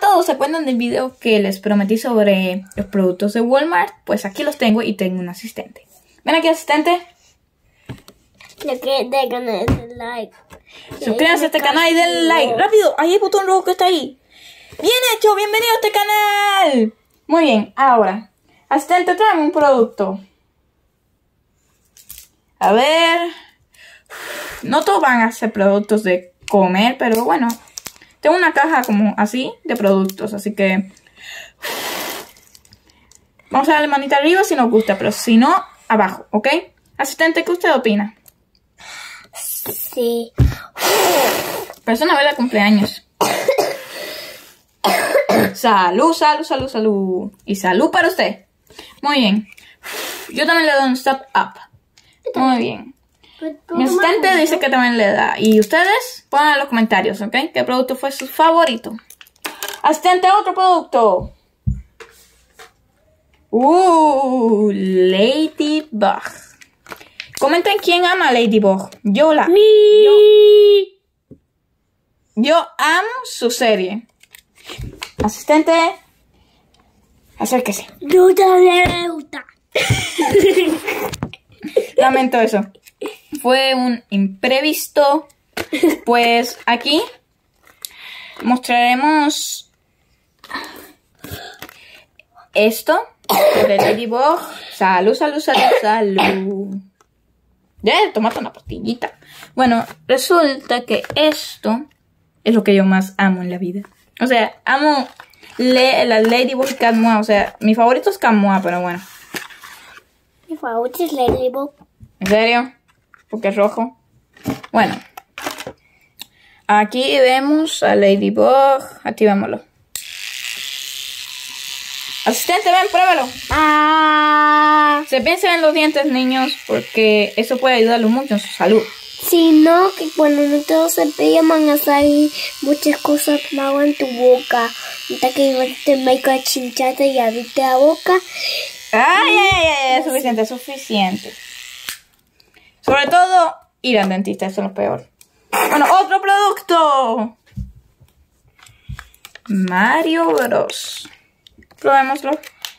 todos se acuerdan del video que les prometí sobre los productos de Walmart, pues aquí los tengo y tengo un asistente. Ven aquí, asistente. Lo que dejan es el like. Suscríbanse a este canal y denle like. Rápido, ahí hay el botón rojo que está ahí. Bien hecho, bienvenido a este canal. Muy bien, ahora, asistente, tráeme un producto. A ver. No todos van a ser productos de comer, pero bueno. Tengo una caja como así de productos, así que vamos a darle manita arriba si nos gusta, pero si no, abajo, ¿ok? Asistente, ¿qué usted opina? Sí. Pero es una vela de cumpleaños. Salud, salud, salud, salud. Y salud para usted. Muy bien. Yo también le doy un stop up. Muy bien. Mi asistente dice que también le da. Y ustedes pongan en los comentarios, ¿ok? ¿Qué producto fue su favorito? Asistente, otro producto. Ladybug. Comenten quién ama a Ladybug. Yo amo su serie. Asistente, acérquese. Yo también me gusta. Lamento eso. Fue un imprevisto. Pues aquí mostraremos esto de Ladybug. Salud, salud, salud, salud. Ya, tomate una pastillita. Bueno, resulta que esto es lo que yo más amo en la vida. O sea, amo la Ladybug y Cat Noir. O sea, mi favorito es Cat Noir, pero bueno. Mi favorito es Ladybug. ¿En serio? Porque es rojo. Bueno. Aquí vemos a Ladybug. Activémoslo. Asistente, ven, pruébalo. Cepíense en los dientes, niños, porque eso puede ayudarlos mucho en su salud. Si no, que cuando no te los cepillan van a salir muchas cosas malas en tu boca. Hasta que te meca chinchate y abriste la boca. Ay, suficiente, suficiente. Sobre todo, ir al dentista, eso es lo peor. Bueno, otro producto. Mario Bros. Probémoslo.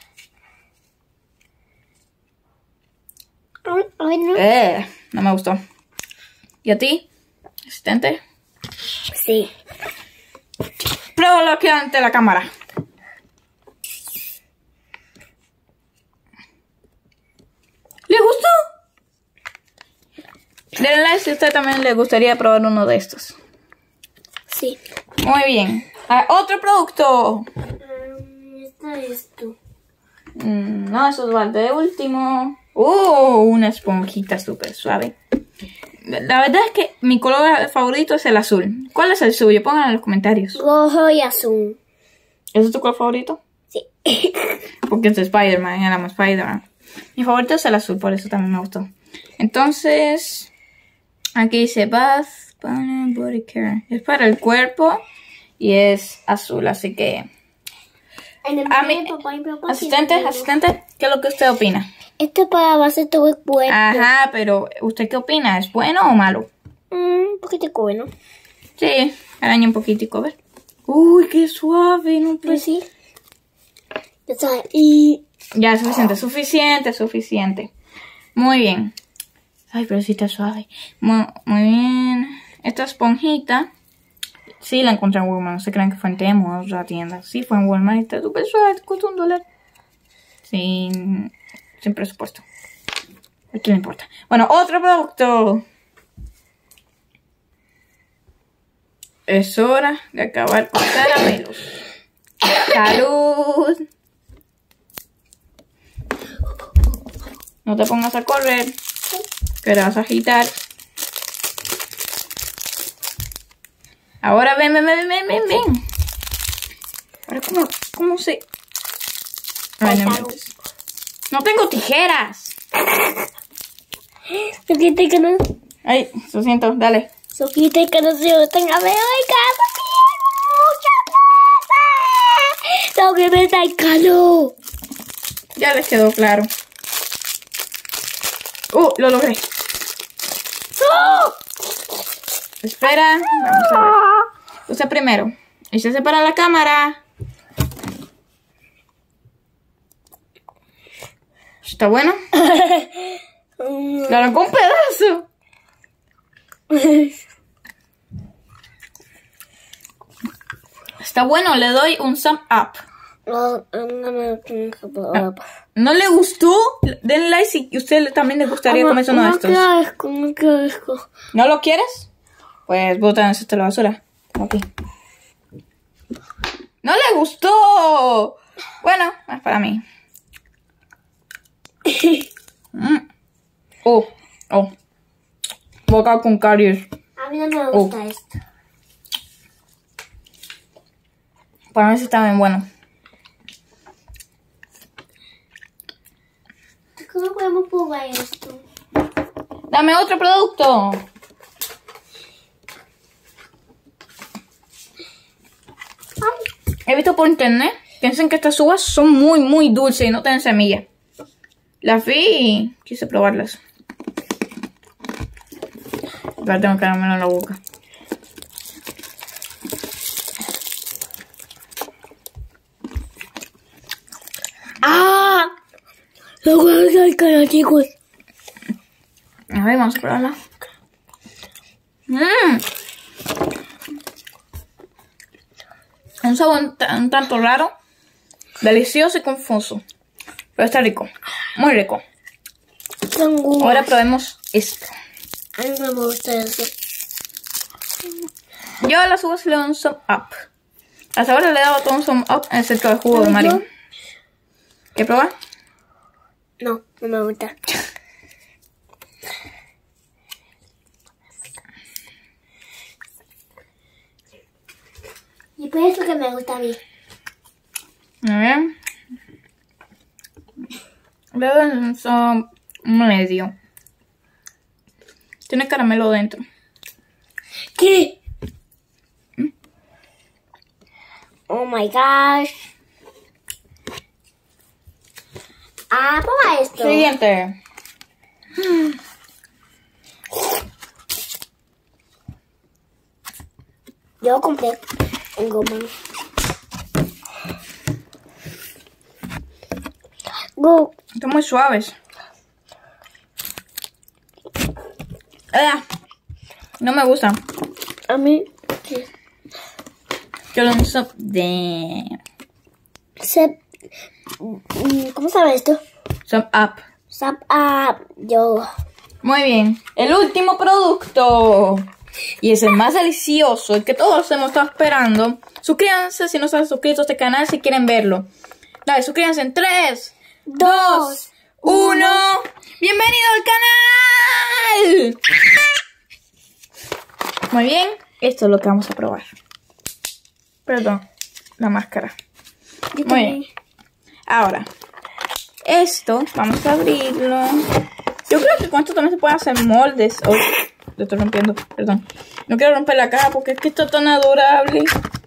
Ay, no. No me gustó. ¿Y a ti, asistente? Sí. Pruébalo aquí ante la cámara. ¿Le gustó? Denle like si a usted también le gustaría probar uno de estos. Sí. Muy bien. Otro producto. Esta es tú. No, eso es de último. Una esponjita súper suave. La verdad es que mi color favorito es el azul. ¿Cuál es el suyo? Pónganlo en los comentarios. Rojo y azul. ¿Ese es tu color favorito? Sí. Porque es de Spider-Man, yo amo Spider-Man. Mi favorito es el azul, por eso también me gustó. Entonces, aquí dice Bath Body Care. Es para el cuerpo y es azul, así que... Asistente, ¿qué es lo que usted opina? Esto es para base todo el cuerpo. Ajá, pero ¿usted qué opina? ¿Es bueno o malo? Un poquito bueno. Sí, araña un poquitico, a ver. Uy, qué suave, no puede Sí. Ya sabes, y... Ya, suficiente. Muy bien. Ay, pero sí está suave. Muy bien. Esta esponjita, sí la encontré en Walmart. No se crean que fue en Temu o otra tienda. Sí, fue en Walmart y está súper suave. Costó $1. Sin presupuesto. ¿A quién le importa? Bueno, otro producto. Es hora de acabar con caramelos. ¡Salud! No te pongas a correr, que te vas a agitar. Ahora ven. Ahora, ¿cómo se...? Ay, no tengo tijeras. Soquita que no... Ay, lo siento, dale. Soquita que no se tenga veo en casa. Tengo que ver el calor. Ya les quedó claro. Lo logré. Espera, vamos a ver. Usted primero. Échese para la cámara. ¿Está bueno? Le arrancó un pedazo. Está bueno, le doy un thumb up. ¿No le gustó? Den like si a usted también le gustaría comerse uno de estos. Qué asco. ¿No lo quieres? Pues botan eso a la basura. Aquí. ¡No le gustó! Bueno, es para mí. Oh. Boca con caries. A mí no me gusta esto. Para mí sí está bien bueno. ¿Cómo podemos probar esto? Dame otro producto. He visto por internet que dicen que estas uvas son muy dulces y no tienen semilla. Las vi y quise probarlas. Ahora tengo caramelo en la boca. ¡Ah! Lo voy a sacar, chicos. A ver, vamos a probarla. Un sabor un tanto raro, delicioso y confuso. Pero está rico, muy rico. Ahora probemos esto. A mí no me gusta eso. Yo a las uvas le doy un thumb up. Hasta ahora le he dado todo un thumb up excepto el jugo de Mario. ¿Quieres probar? No me gusta. Y por eso que me gusta a mí. A ver. Le doy un thumb medio. Tiene caramelo dentro. ¿Qué? Oh my gosh. Prueba esto. Siguiente. Yo compré un goma. Están muy suaves. No me gustan. A mí, ¿qué? Yo lo uso de... ¿Cómo sabe esto? Thumb up. Yo. Muy bien. El último producto. Y es el más delicioso, el que todos hemos estado esperando. Suscríbanse si no están suscritos a este canal si quieren verlo. Dale, suscríbanse en 3, 2, 1. ¡Bienvenido al canal! Muy bien, esto es lo que vamos a probar. Perdón, la máscara. Muy bien. Ahora, esto, vamos a abrirlo. Yo creo que con esto también se pueden hacer moldes. Oh, lo estoy rompiendo, perdón. No quiero romper la caja porque es que esto es tan adorable.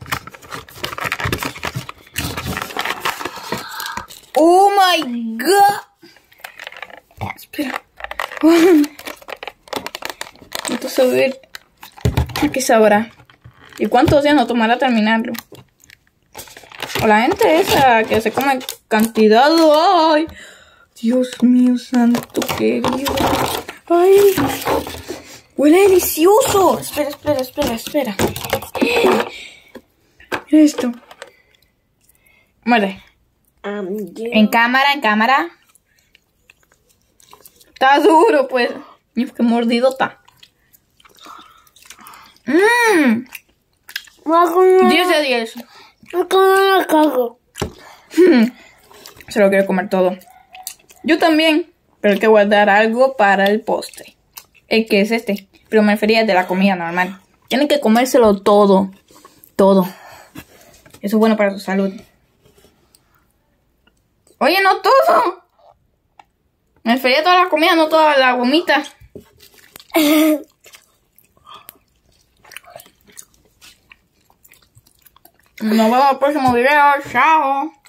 Oh my god. Espera. Esto se ve. ¿A qué sabrá? ¿Y cuántos días nos tomará terminarlo? O la gente esa que se come cantidad. ¡Ay! Dios mío santo querido. ¡Ay! ¡Huele delicioso! Espera. Esto. Muerde. En cámara. Está duro, pues. Qué mordidota. 10 de 10. Se lo quiero comer todo. Yo también. Pero hay que guardar algo para el postre. El que es este. Pero me refería de la comida normal. Tienen que comérselo todo. Todo. Eso es bueno para su salud. Oye, no todo. Me refería a toda la comida, no toda la gomita. Nos vemos en el próximo video. Chao.